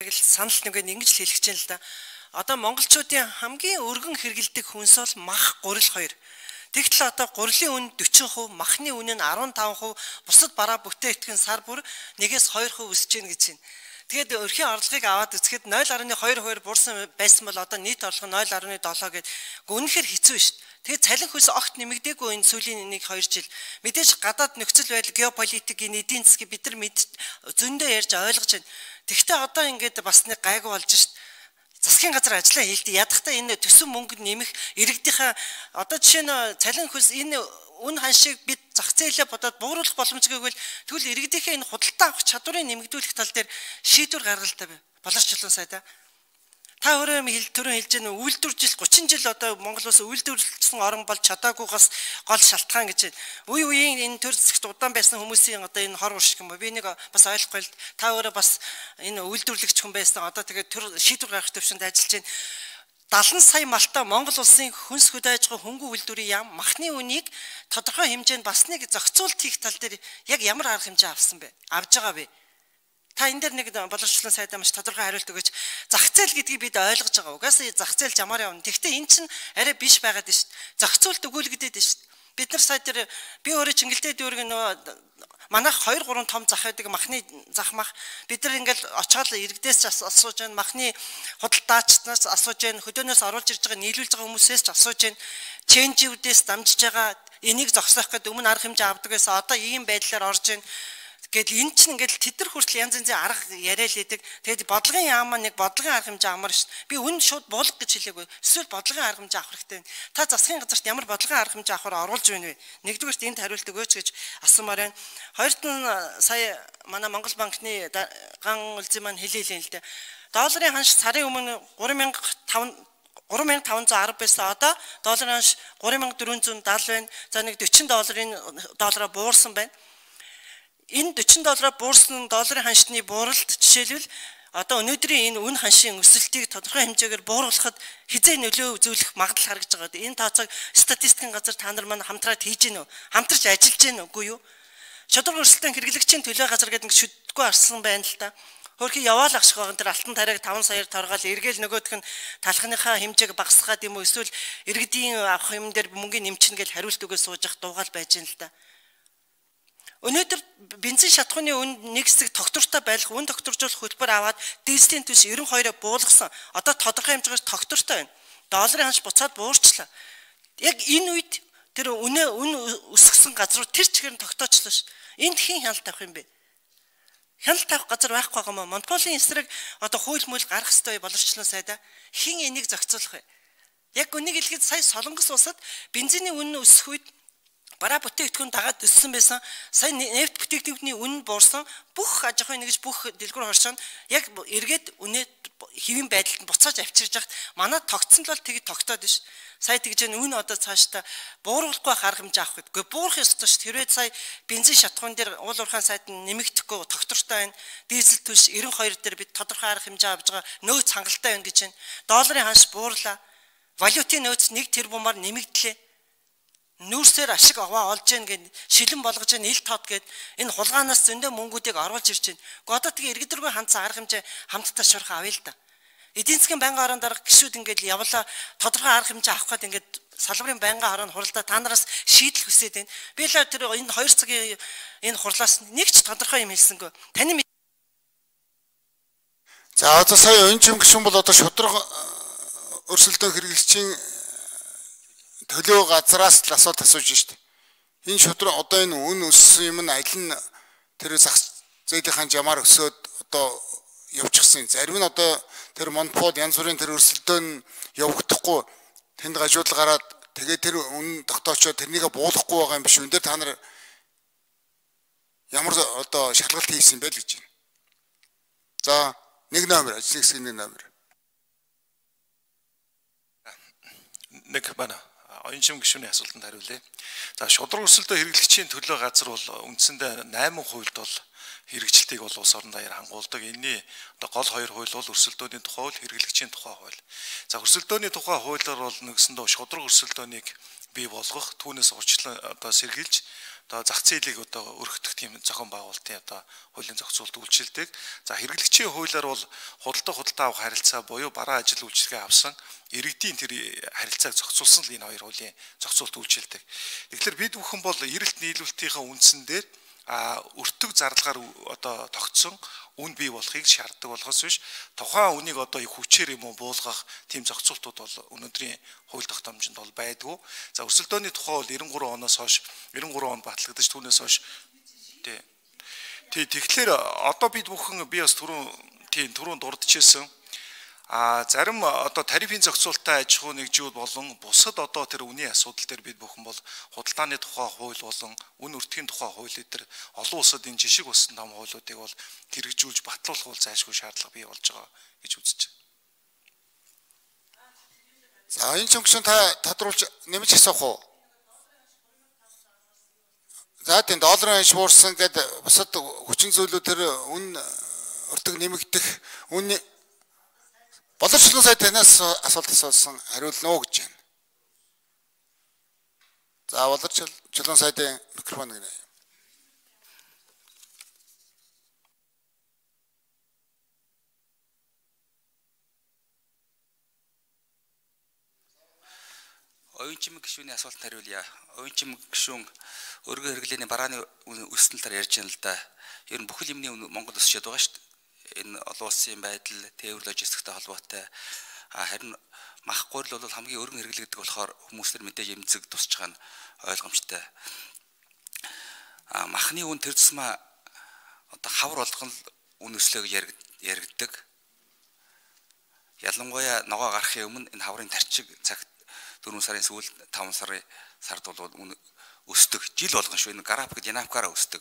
гэдэг л санал нэгэнд ингэж л хэлэх чинь л да. Одоо монголчуудын хамгийн өргөн хэрэгэлдэг хүнс бол мах гурил 2. Тэгтэл одоо гурилын үн 40%, махны үн нь 15%, бусад бараа бүтээгдэхүүн сар бүр 1-2% өсөж гин гэж байна. Тэгээд өрхийн орлогыг аваад үзэхэд 0.2% буурсан байсан бол одоо нийт орлого 0.7 гээд үнэхээр хэцүү шүү дээ. Тэгээд цалин хөлс огт нэмэгдээгүй энэ сүүлийн 1-2 жил. Мэдээж гадаад нөхцөл байдал, геополитикийн эдийн засгийг бид нар зөндөө ярьж ойлгож байна. Тэгвэл одоо ингээд бас нэг гайгүй болж шүү дээ. Засгийн газар ажиллаа хийлдэ. Ядахтаа энэ төсөв мөнгөнд нэмэх иргэдийнхээ одоо жишээ нь цалин хөлс энэ үн ханшийг бид зах зээлээ бодоод бууруулах боломжгүй бол тэгвэл иргэдийнхээ энэ худалдаа авах чадварыг нэмэгдүүлэх тал дээр шийдвэр гаргалтай боловсчлон сайда. Та өөрөө түрүүн хэлж байгаа үйлдвэржил 30 жил одоо Монгол улс үйлдвэрлэсэн орн болж чадаагүйгаас гол шалтгаан гэж байна. Үе үеийн энэ төр зэсэгт удаан байсан хүмүүсийн одоо энэ хор уршиг юм ба би нэг бас ойлгохгүй л та өөрөө бас энэ үйлдвэрлэгч хүн байсан одоо тэгээд төр шийдвэр гаргах төвшөнд ажиллаж байна. 70 сая малтай Монгол улсын хүнс хөдөө аж ахуй хөнгөн үйлдвэрийн яам махны үнийг тодорхой хэмжээнд бас нэг зохицуулт хийх тал дээр яг ямар арга хэмжээ авсан бэ? Авж байгаа бэ? Та энэ дээр нэг боловсчлон сайдаа маш тодорхой хариулт өгөөч. Зах зээл гэдгийг бид ойлгож байгаа. Угаасаа зах зээл жамаар явна. Тэгвэл энэ чинь арай биш байгаад байна шүү дээ. Зохицуулт өгүүлэгдээд байна шүү дээ. Бид нар сая дээр би өөрөө Чингэлтэй дүүрэг нөгөө манайх 2-3 том зах байдаг махны зах мах бид нар ингээл очоод иргэдээс ч асууж байна, махны худалдаачнаас асууж байна, хөдөөнөөс оруулж ирж байгаа нийлүүлж байгаа хүмүүсээс ч асууж байна. Ченжүүдээс дамжиж байгаа энийг зогсоох гэдэг өмнө арга хэмжээ авдаг байсан. Одоо ийм байдлаар орж байна. Гэтэл энэ чинь ингээл тэтэр хүртэл янз янзын арга яриа л идэг. Тэгээд бодлогын яамаа нэг бодлогын арга хэмжээ амар шүү дээ. Би үн шууд буулга гэж хэлээгүй. Эсвэл бодлогын арга хэмжээ авах хэрэгтэй. Та засгийн газарт ямар бодлогын арга хэмжээ авахаар оруулж байна вэ? Нэгдүгээрт энд хариулт өгөөч гэж асуумаар байна. Хоёрт нь сая манай Монгол банкны ган үлзий маань хэлээ л дээ. Долларын ханш сарын өмнө 3510 байсан. Одоо долларын ханш 3470 байна. За нэг $40 буурсан байна. Энэ $40 буурсан долларын ханшны бууралт жишээлбэл одоо өнөөдрийн энэ үн ханшийн өсөлтийг тодорхой хэмжээгээр бууруулахад хизээ нөлөө үзүүлэх магадлал харагдж байгаа. Энэ тооцоог статистикийн газар та нар маань хамтраад хийж гинөө? Хамтарч ажиллаж гинөө үгүй юу? Шудраг өрсөлдөөн хэрэглэгчийн төлөө газар гэдэг ингэ шүтдэггүй арсан байна л та. Хөрхи яваал ахших байгаа тэр алтан тарайг 5 саяар торгоол эргээл нөгөөх нь талхныхаа хэмжээг багасгаад юм уу эсвэл иргэдийн авах юм дээр мөнгөний нэмчин гэж хариулт өгөө сууж явах дуугаал байж гин л та. Өнөөдөр бензин шатхууны үн нэг хэсэг тогтвортой байх, үн тогтворжуулах хөтөлбөр аваад дизелийн төс 92-ыг буулгасан. Одоо тодорхой хэмжээгээр тогтвортой байна. Долларын ханш буцаад буурчлаа. Яг энэ үед тэр үн өсгсөн газрууд тэр чигээр нь тогтоочлоо ш. Энд хэн хяналт авах юм бэ? Хяналт авах газар байхгүй байгаа мó. Монополийн эсрэг одоо хууль мөл гарах ёстой боловсчлон сайдаа хэн энийг зохицуулах вэ? Яг үнийг хэлэхэд сая Солонгос улсад бензиний үн өсөх үед бараа бүтээгдэхүүн дагаад өссөн байсан. Сая нефт бүтээгдэхүүний үн буурсан. Бүх аж ахуйн нэгж бүх дэлгүүр хоршоо яг эргээд үнэ хэвийн байдалд нь буцааж авчирж яхад манай тогтсон л бол тэгэд тогтоод биш. Сая тэгж үн одоо цаашдаа бууруулахгүй арга хэмжээ авах гэдэг. Буурах ёстой шүү. Хэрвээ сая бензин шатхуун дээр уул уурхайн сайд нь нэмэгдэхгүй тогтвортой байна. Дизель түлш 92 дээр бид тодорхой арга хэмжээ авж байгаа нөөц хангалттай байна гэж байна. Долларын ханш буурлаа. Валютын нөөц 1 тэрбумаар нэмэгдлээ. Нүүрсээр ашиг аваа олж гэн гэд шилэн болгож гэн ил тод гэд энэ хулгаанаас зөндөө мөнгүүдийг оруулж ирж гэн. Одоо тэгээ иргэд рүү хандсан арга хэмжээ хамтдаа шуурх авъя л да. Эдийн засгийн байнгын хорон дарга гişүүд ингээд явлаа тодорхой арга хэмжээ авах гээд ингээд салбарын байнгын хорон хуралдаа та нараас шийдэл хүсээд байна. Би л тэр энэ 2 цагийн энэ хурлаас нэг ч тодорхой юм хэлсэнгүй. Таны За одоо сая өнчим гişүн бол одоо шудраг өрсөлдөөн хэрэглэгчийн төлөө газраас л асуулт асууж штэ. Энэ шудраг одоо энэ үн өссөн юм нь аль нь тэр зах зээлийнхэн жамаар өсөөд одоо явчихсан. Зарим нь одоо тэр монопол янз бүрийн тэр өрсөлдөөн явагдахгүй тэнд гажуудал гараад тэгээд тэр үн тогтоочоо тэрнийг буулгахгүй байгаа юм биш үү? Энд дээр та нар ямар одоо шалгалт хийсэн бэ л гэж байна. За нэг номер ажлын хэсгийн нэг номер. Нэг бана оюуншим гишүүний асуултанд хариулъя. За шудраг өрсөлдөө хэрэглэгчийн төлөө газар бол үндсэндээ 8% бол хэрэгжилтийг бол улс орон даяар хангуулдаг. Энэний одоо гол 2 хууль бол өрсөлдөөний тухай хууль, хэрэглэгчийн тухай хууль. За өрсөлдөөний тухай хуулиар бол нэгсэндээ шудраг өрсөлдөөнийг бий болгох, түүнээс урьдчилан одоо сэргийлж одоо зах зээлийг одоо өргөдөх тийм зохион байгуулалтын одоо хуулийн зохицуулт үйлчилдэг. За хэрэглэгчийн хуулиар бол худалдаа авах харилцаа буюу бараа ажил үйлчилгээ авсан иргэдийн тэр харилцааг зохицуулсан л энэ хоёр хуулийн зохицуулт үйлчилдэг. Тэгэхээр бид бүхэн бол эрэлт нийлүүлэлтийнхаа үндсэн дээр өртөг зарлагаар одоо тогтсон үн бий болохыг шаарддаг болохоос биш тухайн үнийг одоо хүчээр юм уу буулгах тийм зохицуултууд бол өнөөдрийн хууль тогтоомжинд бол байдгүй. За өрсөлдөөний тухай бол 93 оноос хойш 93 он батлагдаж түүнээс хойш тэгэхээр одоо бид бүхэн би бас түрүүн дурдчихсэн зарим одоо тарифын зохицуулалттай аж ахуй нэгжүүд болон бусад одоо тэр үнийн асуудал дээр бид бүхэн бол худалдааны тухай хууль болон үн өртгийн тухай хууль дээр олон улсад энэ жишг болсон том хуулиудыг бол хэрэгжүүлж батлуулах бол зайлшгүй шаардлага бий болж байгаа гэж үзэж байна. За энэ ч гүшин тодруулж нэмж асуух уу? За тийм долларын ханш буурсан гэдэг бусад хүчин зүйлүүд тэр үн өртөг нэмэгдэх үнийн Боловсролын сайд танаас асуулт асуусан хариулна уу гэж байна. За боловсролын сайдын микрофон гэнэ. Оюун чимэг гишүүний асуултанд хариулъя. Оюун чимэг гишүүн өргөн хэрэглээний барааны өсөлтөнд таар ярьж байна л да. Ер нь бүхэл юмны Монгол өсөж байгаа шүү дээ. Энэ олон улсын байдал, тээвэр логистиктэй холбоотой харин мах гурил бол хамгийн өргөн хэрэглэгдэх болохоор хүмүүс нар мэдээж эмзэг тусч байгаа нь ойлгомжтой. Махны үн тэр тусмаа одоо хавар болгон үн өслөө гэж яригддаг. Ялангуяа ногоо гарахын өмнө энэ хаврын тарчиг цагт 4 сарын сүүл 5 сард бол үн өсдөг. Жил болгон шүү. Энэ график динамикаараа өсдөг.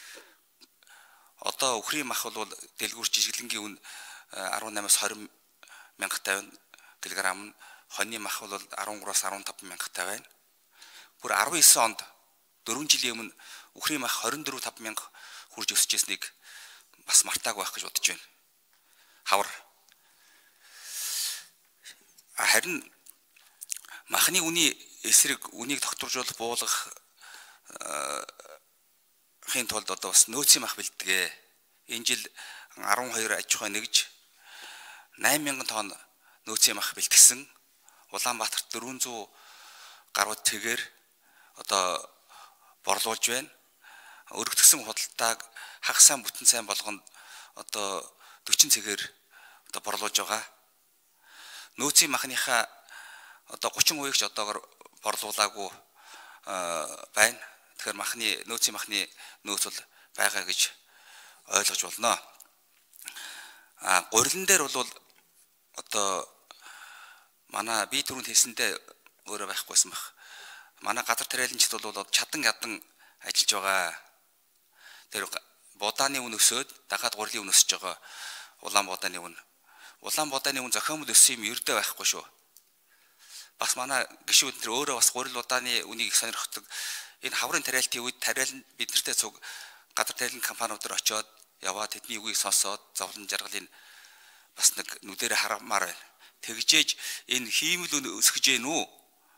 Одоо өхрийн мах бол дэлгүүрч жижиглэнгийн үн 18-аас 20 мянгаттай байна. Килограмм нь хоньны мах бол 13-аас 15 мянгаттай байна. Бүр 19 онд 4 жилийн өмнө өхрийн мах 24-5 мянга хүрж өсөж ирснийг бас мартаагүй байх гэж бодож байна. Хавар. Харин махны үний эсрэг үнийг тогтворжуулах буулгах хин тулд одоо бас нөөцийн мах бэлтгээ. Энэ жил 12 аж ахуй нэгж 8000 тонн нөөцийн мах бэлтгэсэн. Улаанбаатарт 400 гаруй цэгээр одоо борлуулж байна. Өргөдгсөн худалдааг хагас сайн бүтэн сайн болгонд одоо 40 цэгээр одоо борлуулж байгаа. Нөөцийн махныхаа одоо 30% ч одоогор борлуулаагүй байна. Тэгэхээр нөөцийн махны нөөц бол байгаа гэж ойлгож болно. Гурилан дээр бол одоо манай би түрүүнд хэлсэндээ өөрөө байхгүйсэн баг. Манай газар тариаланчид бол чадан ядан ажиллаж байгаа. Тэр будааны үн өсөөд дагаад гурилын үн өсөж байгаа. Улаан будааны үн. Улаан будааны үн зохиомжтой өссөн юм ердөө байхгүй шүү. Бас манай гишүүд тэр өөрөө бас гурил удааны үнийг их сонирхдаг. Энэ хаврын тариалтын үед тариалан бид нартэй цуг газар тариалан компаниудаар очиод яваад тэдний үгийг сонсоод зовлон жаргалыг бас нэг нүдэрэ харамаар байна. Тэгжээж энэ хиймэл үн өсгөж гэнэ үү?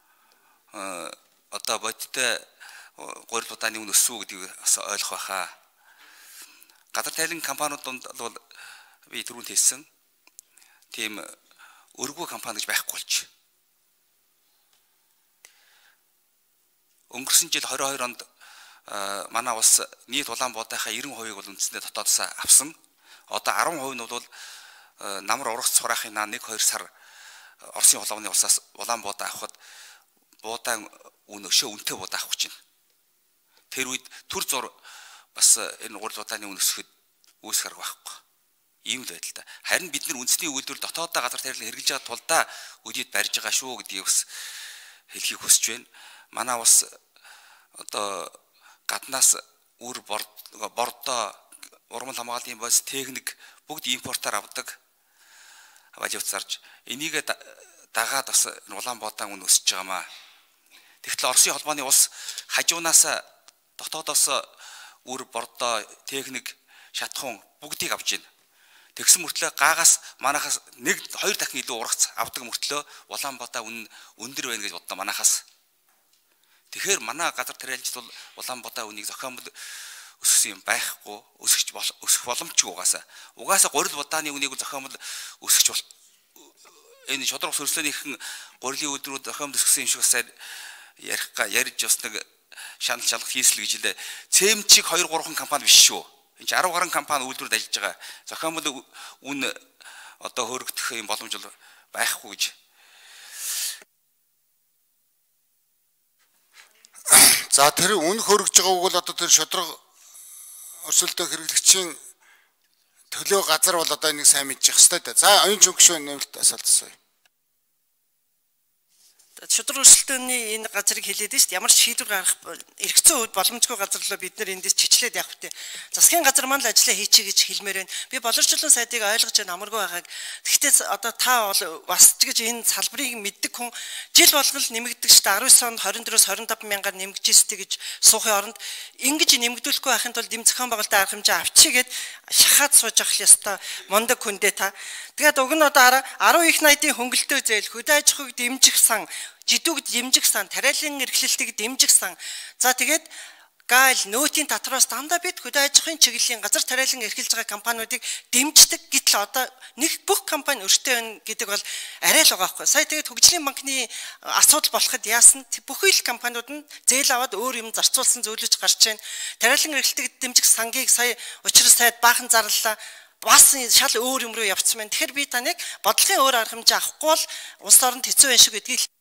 Одоо бодтой гурил удааны үн өссөө гэдгийг ойлгох байхаа. Газар тариалан компаниуд бол би түрүүнд хэлсэн тийм өргөө компани гэж байхгүй болж. Өнгөрсөн жил 22 онд манай улс нийт улаан буудынхаа 90% бол үндсэндээ дотоодсоо авсан. Одоо 10% нь бол намар ургац сураахын 1-2 сар Оросын холбооны улсаас улаан буудаа авахд буудаан үн өшөө үнэтэй буудаа авах гэж байна. Тэр үед төр зур бас энэ гурил удааны үн өсөхөд үүсгэр байхгүй. Ийм л байдал та. Харин бид нар үндэсний үйлдвэр дотоодоо газар тариалан хэрэгжилж байгаа тулдаа үдийд барьж байгаа шүү гэдгийг бас хэлхийг хүсэж байна. Манай улс одоо гаднаас үр бордоо урмал хамгааллын бос техник бүгд импортоор авдаг. Аваад зарж энийг дагаад бас улаан буудаан үн өсөж байгаамаа. Тэгтэл Оросын холбооны улс хажуунаас дотоодоос үр бордоо техник шатхуун бүгдийг авч байна. Тэгсэн мөртлөө гаагаас манахаас 1-2 дахин илүү ургац авдаг мөртлөө улаан буудаа үн өндөр байна гэж боддоо манахаас. Тэгэхээр манай газар тариалчд бол Улаанбаатар үнийг зохиомжтой өсгсөн юм байхгүй, өсөх боломжгүй угаасаа. Угаасаа горил будааны үнийг зохиомжтой өсгөж бол энэ шодрог сөрслөөнийхэн гурилын үйлдвэрүүд зохиомжтой өсгсөн юм шиг сайн ярьж бас нэг шанал шалгах хийсэл гэж хэлээ. Цемчиг 2 3 компани биш шүү. Энд 10 гаруй компани үйлдвэрд ажиллаж байгаа. Зохиомжтой үн одоо хөрөгдөх юм боломж бол байхгүй гэж. За тэр үн хөргөж байгааг бол одоо тэр шодрог өрсөлдөөн хэрэглэгчийн төлөө газар бол одоо энийг сайн мэдчих хэвээр да. За оюун гишүүн нэмэлт асуулт асууя. Шодрог өрсөлдөөний энэ газрыг хэлээд шүү дээ. Ямар ч шийдвэр гаргах эргэцэн үед боломжгүй газарлаа бид нар эндээс чичлээд явах хэрэгтэй. Засгийн газар маань л ажиллаа хийчихье гэж хэлмээр байна. Би боловсролын сайдыг ойлгож байна амаргүй байгааг. Гэхдээ одоо та бол бас ч гэж энэ салбарыг мэддэг хүн жил болгол нэмэгдэг шүү дээ. 19 онд 24-с 25 мянгаар нэмэгжээстэй гэж суухын оронд ингэж нэмэгдүүлэхгүй байхын тулд эм зохион байгуулалтын арга хэмжээ авчигээд шахаад сууж авах ёстой мундаг хүндээ та. Тэгээд уг нь одоо 10 их найдын хөнгөлтөө зээл хөдөө аж ахуйг дэмжих сан жидүүг дэмжих сан, тариалан эрхлэлтийг дэмжих сан. За тэгээд гайл нөөтийн татвараас дандаа бид хөдөө аж ахуйн чиглэлийн газар тариалан эрхэлж байгаа компаниудыг дэмждэг гэтэл одоо нэг бүх компани өртөө байна гэдэг бол арай л байгаа байхгүй. Сая тэгээд хөгжлийн банкны асуудал болоход яасан бүхий л компаниуд нь зээл аваад өөр юм зарцуулсан зөвлөж гарч байна. Тариалан эрхлэлтийг дэмжих сангийг сая учрал сайд баахан зарлалаа. Бас шал өөр юм руу явцсан байна. Тэгэхээр би таныг бодлогын өөр арга хэмжээ авахгүй бол улс оронд хэцүү байх шиг гэдгийг